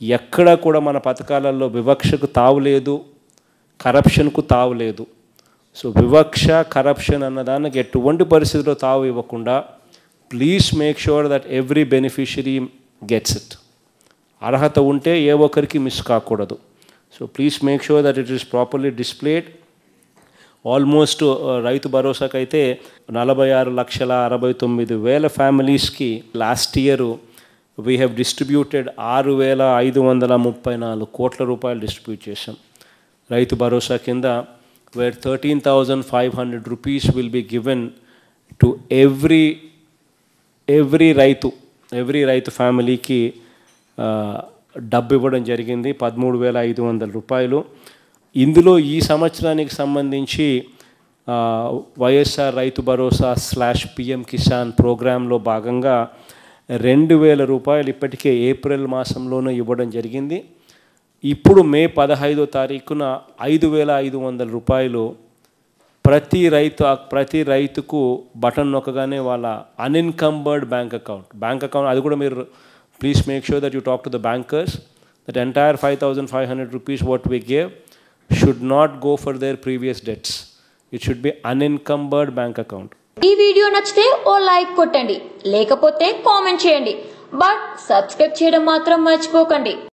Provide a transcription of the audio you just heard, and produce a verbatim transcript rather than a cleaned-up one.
ఎక్కడా కూడా మన పథకాలలో వివక్షకు తావులేదు, కరప్షన్కు తావులేదు. సో వివక్ష కరప్షన్ అన్నదానికి ఎటువంటి పరిస్థితిలో తావు ఇవ్వకుండా please make sure that every beneficiary gets it. అర్హత ఉంటే ఏ ఒక్కరికి మిస్ కాకూడదు. So please make sure that it is properly displayed. Almost రైతు భరోసాకైతే నలభై ఆరు లక్షల అరవై తొమ్మిది వేల ఫ్యామిలీస్కి last year we have distributed ఆరు వేల ఐదు వందల ముప్పై నాలుగు కోట్ల రూపాయలు డిస్ట్రిబ్యూట్ చేశాం రైతు భరోసా కింద, where thirteen thousand five hundred rupees will be given to every every రైతు ఎవ్రీ రైతు ఫ్యామిలీకి డబ్బు ఇవ్వడం జరిగింది, పదమూడు వేల ఐదు వందల రూపాయలు. ఇందులో ఈ సంవత్సరానికి సంబంధించి వైఎస్ఆర్ రైతు భరోసా స్లాష్ పిఎం కిసాన్ ప్రోగ్రాంలో భాగంగా రెండు వేల రూపాయలు ఇప్పటికే ఏప్రిల్ మాసంలోనే ఇవ్వడం జరిగింది. ఇప్పుడు మే పదహైదో తారీఖున ఐదు వేల ఐదు వందల రూపాయలు ప్రతి రైతు ప్రతి రైతుకు బటన్ నొక్కగానే వాళ్ళ unencumbered bank account bank account అది కూడా మీరు please make sure that you talk to the bankers that entire five thousand five hundred rupees what we gave should not go for their previous debts. It should be unencumbered bank account. ఈ video నచ్చితే ఓ like కొట్టండి, లేకపోతే comment చేయండి, but subscribe చేయడం మాత్రం మర్చిపోకండి.